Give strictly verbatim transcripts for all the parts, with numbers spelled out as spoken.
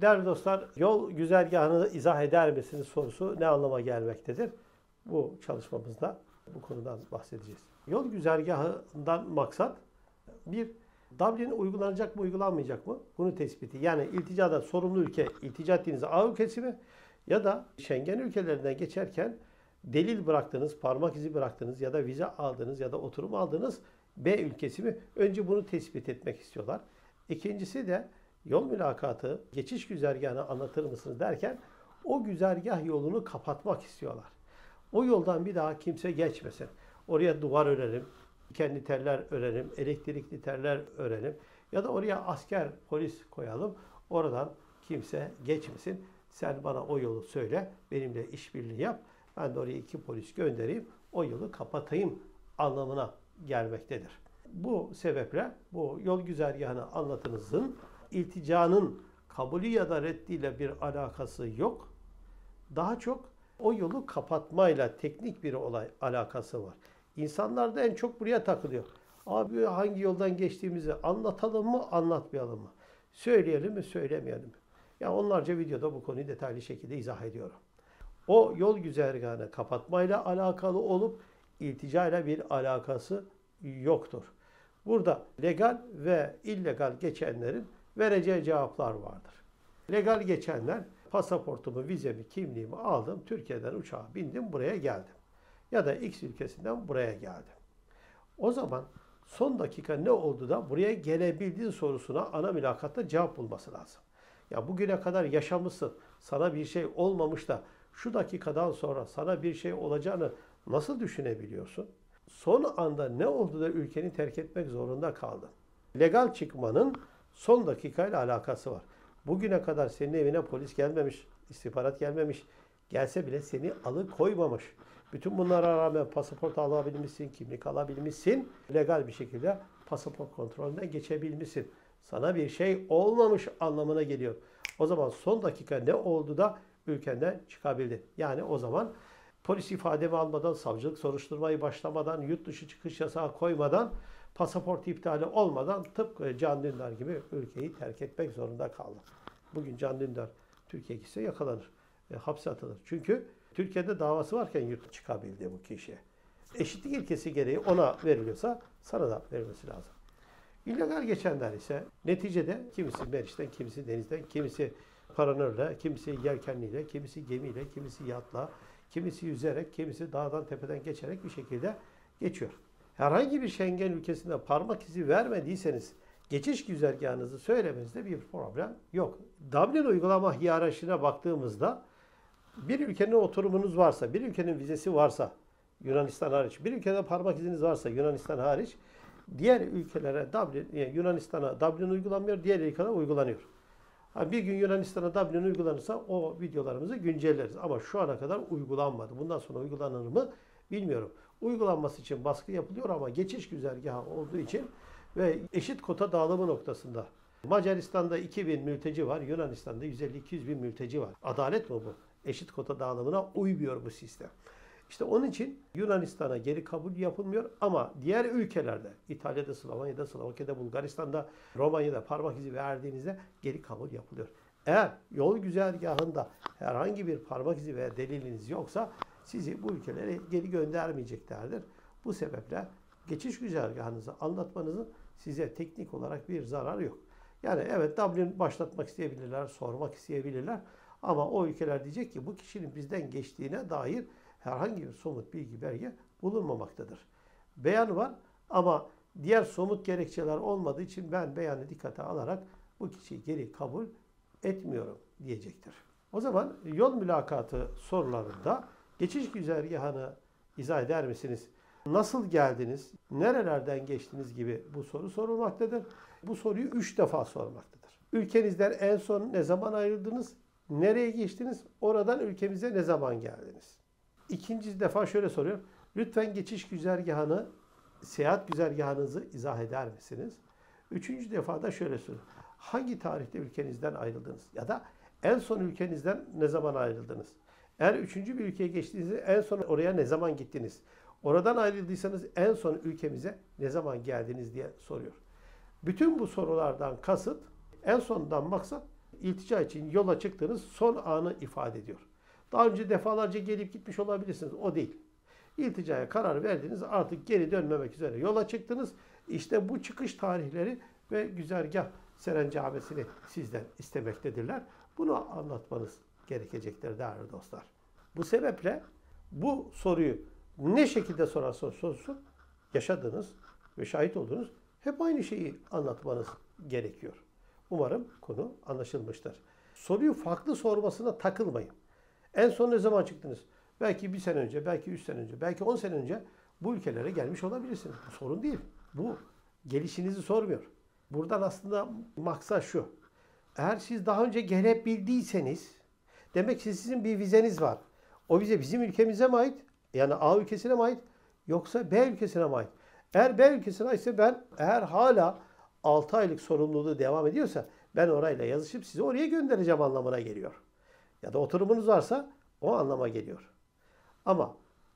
Değerli dostlar, yol güzergahını izah eder misiniz sorusu ne anlama gelmektedir? Bu çalışmamızda bu konudan bahsedeceğiz. Yol güzergahından maksat bir, Dublin uygulanacak mı uygulanmayacak mı? Bunu tespiti. Yani ilticada sorumlu ülke, iltica ettiğiniz A ülkesi mi? Ya da Schengen ülkelerinden geçerken delil bıraktınız, parmak izi bıraktınız ya da vize aldınız ya da oturum aldınız B ülkesi mi? Önce bunu tespit etmek istiyorlar. İkincisi de yol mülakatı, geçiş güzergahını anlatır mısınız derken o güzergah yolunu kapatmak istiyorlar. O yoldan bir daha kimse geçmesin. Oraya duvar örelim, kendi teller örelim, elektrikli teller örelim ya da oraya asker, polis koyalım. Oradan kimse geçmesin. Sen bana o yolu söyle, benimle işbirliği yap. Ben de oraya iki polis göndereyim, o yolu kapatayım anlamına gelmektedir. Bu sebeple bu yol güzergahını anlatınızın ilticanın kabulü ya da reddiyle bir alakası yok. Daha çok o yolu kapatmayla teknik bir olay alakası var. İnsanlar da en çok buraya takılıyor. Abi hangi yoldan geçtiğimizi anlatalım mı, anlatmayalım mı? Söyleyelim mi, söylemeyelim mi? Ya onlarca videoda bu konuyu detaylı şekilde izah ediyorum. O yol güzergahını kapatmayla alakalı olup ilticayla bir alakası yoktur. Burada legal ve illegal geçenlerin vereceği cevaplar vardır. Legal geçenler pasaportumu, vizemi, kimliğimi aldım, Türkiye'den uçağa bindim, buraya geldim. Ya da X ülkesinden buraya geldim. O zaman son dakika ne oldu da buraya gelebildiğin sorusuna ana mülakatta cevap bulması lazım. Ya bugüne kadar yaşamışsın, sana bir şey olmamış da şu dakikadan sonra sana bir şey olacağını nasıl düşünebiliyorsun? Son anda ne oldu da ülkeni terk etmek zorunda kaldın? Legal çıkmanın son dakikayla alakası var. Bugüne kadar senin evine polis gelmemiş, istihbarat gelmemiş, gelse bile seni alıkoymamış. Bütün bunlara rağmen pasaport alabilmişsin, kimlik alabilmişsin, legal bir şekilde pasaport kontrolünden geçebilmişsin. Sana bir şey olmamış anlamına geliyor. O zaman son dakika ne oldu da ülkenden çıkabildi? Yani o zaman polis ifademi almadan, savcılık soruşturmayı başlamadan, yurt dışı çıkış yasağı koymadan, pasaport iptali olmadan tıpkı Can Dündar gibi ülkeyi terk etmek zorunda kaldı. Bugün Can Dündar Türkiye'ye gitse yakalanır, e, hapse atılır. Çünkü Türkiye'de davası varken yurt çıkabildi bu kişi. Eşitlik ilkesi gereği ona veriliyorsa sana da verilmesi lazım. İllegal geçenler ise neticede kimisi Meriç'ten, kimisi denizden, kimisi paranırla, kimisi yelkenliyle, kimisi gemiyle, kimisi yatla, kimisi yüzerek, kimisi dağdan tepeden geçerek bir şekilde geçiyor. Herhangi bir Schengen ülkesinde parmak izi vermediyseniz geçiş güzergahınızı söylemenizde bir problem yok. Dublin uygulama hiyerarşisine baktığımızda bir ülkenin oturumunuz varsa, bir ülkenin vizesi varsa Yunanistan hariç, bir ülkede parmak iziniz varsa Yunanistan hariç, diğer ülkelere Dublin, yani Yunanistan'a Dublin uygulanmıyor, diğer ülkelere uygulanıyor. Bir gün Yunanistan'a Dublin uygulanırsa o videolarımızı güncelleriz. Ama şu ana kadar uygulanmadı. Bundan sonra uygulanır mı bilmiyorum. Uygulanması için baskı yapılıyor ama geçiş güzergahı olduğu için ve eşit kota dağılımı noktasında. Macaristan'da iki bin mülteci var, Yunanistan'da yüz elli iki yüz bin mülteci var. Adalet mi bu? Eşit kota dağılımına uymuyor bu sistem. İşte onun için Yunanistan'a geri kabul yapılmıyor ama diğer ülkelerde, İtalya'da, Slovanya'da, Slovakya'da, Bulgaristan'da, Romanya'da parmak izi verdiğinizde geri kabul yapılıyor. Eğer yol güzergahında herhangi bir parmak izi veya deliliniz yoksa sizi bu ülkelere geri göndermeyeceklerdir. Bu sebeple geçiş güzergahınızı anlatmanızın size teknik olarak bir zararı yok. Yani evet Dublin başlatmak isteyebilirler, sormak isteyebilirler ama o ülkeler diyecek ki bu kişinin bizden geçtiğine dair herhangi bir somut bilgi, belge bulunmamaktadır. Beyan var ama diğer somut gerekçeler olmadığı için ben beyanı dikkate alarak bu kişiyi geri kabul etmiyorum diyecektir. O zaman yol mülakatı sorularında geçiş güzergahını izah eder misiniz? Nasıl geldiniz? Nerelerden geçtiniz gibi bu soru sorulmaktadır. Bu soruyu üç defa sormaktadır. Ülkenizden en son ne zaman ayrıldınız? Nereye geçtiniz? Oradan ülkemize ne zaman geldiniz? İkinci defa şöyle soruyor. Lütfen geçiş güzergahını, seyahat güzergahınızı izah eder misiniz? Üçüncü defa da şöyle soruyor. Hangi tarihte ülkenizden ayrıldınız? Ya da en son ülkenizden ne zaman ayrıldınız? Eğer üçüncü bir ülkeye geçtiğinizde en son oraya ne zaman gittiniz? Oradan ayrıldıysanız en son ülkemize ne zaman geldiniz diye soruyor. Bütün bu sorulardan kasıt, en sondan maksat iltica için yola çıktığınız son anı ifade ediyor. Daha önce defalarca gelip gitmiş olabilirsiniz. O değil. İlticaya karar verdiniz. Artık geri dönmemek üzere yola çıktınız. İşte bu çıkış tarihleri ve güzergah serencamesini sizden istemektedirler. Bunu anlatmanız gerekecektir değerli dostlar. Bu sebeple bu soruyu ne şekilde sorarsanız sorsun, yaşadığınız ve şahit olduğunuz hep aynı şeyi anlatmanız gerekiyor. Umarım konu anlaşılmıştır. Soruyu farklı sormasına takılmayın. En son ne zaman çıktınız? Belki bir sene önce, belki üç sene önce, belki on sene önce bu ülkelere gelmiş olabilirsiniz. Bu sorun değil. Bu gelişinizi sormuyor. Buradan aslında maksat şu. Eğer siz daha önce gelebildiyseniz demek ki sizin bir vizeniz var. O vize bizim ülkemize mi ait? Yani A ülkesine mi ait? Yoksa B ülkesine mi ait? Eğer B ülkesine aitse ben eğer hala altı aylık sorumluluğu devam ediyorsa ben orayla yazışıp sizi oraya göndereceğim anlamına geliyor. Ya da oturumunuz varsa o anlama geliyor. Ama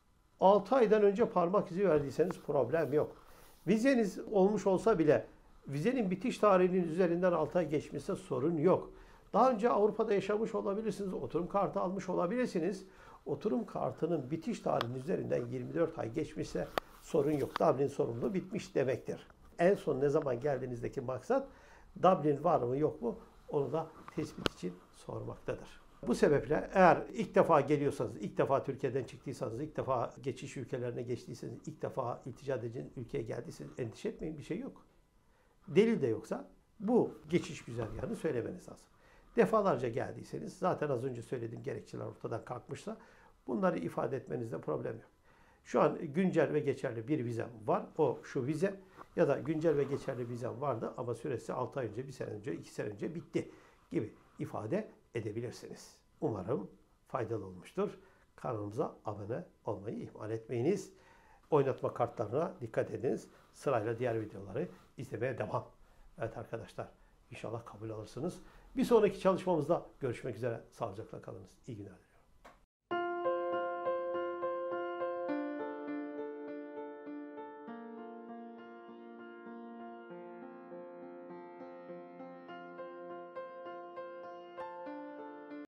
altı aydan önce parmak izi verdiyseniz problem yok. Vizeniz olmuş olsa bile vizenin bitiş tarihinin üzerinden altı ay geçmişse sorun yok. Daha önce Avrupa'da yaşamış olabilirsiniz, oturum kartı almış olabilirsiniz. Oturum kartının bitiş tarihinin üzerinden yirmi dört ay geçmişse sorun yok. Dublin sorumluluğu bitmiş demektir. En son ne zaman geldiğinizdeki maksat Dublin var mı yok mu onu da tespit için sormaktadır. Bu sebeple eğer ilk defa geliyorsanız, ilk defa Türkiye'den çıktıysanız, ilk defa geçiş ülkelerine geçtiyseniz, ilk defa iltica edeceğiniz ülkeye geldiyseniz endişe etmeyin, bir şey yok. Delil de yoksa bu geçiş güzergahını söylemeniz lazım. Defalarca geldiyseniz zaten az önce söylediğim gerekçeler ortadan kalkmışsa bunları ifade etmenizde problem yok. Şu an güncel ve geçerli bir vizem var. O şu vize ya da güncel ve geçerli vizem vardı ama süresi altı ay önce, bir sene önce, iki sene önce bitti gibi ifade edebilirsiniz. Umarım faydalı olmuştur. Kanalımıza abone olmayı ihmal etmeyiniz. Oynatma kartlarına dikkat ediniz. Sırayla diğer videoları izlemeye devam. Evet arkadaşlar, inşallah kabul alırsınız. Bir sonraki çalışmamızda görüşmek üzere. Sağlıcakla kalınız. İyi günler.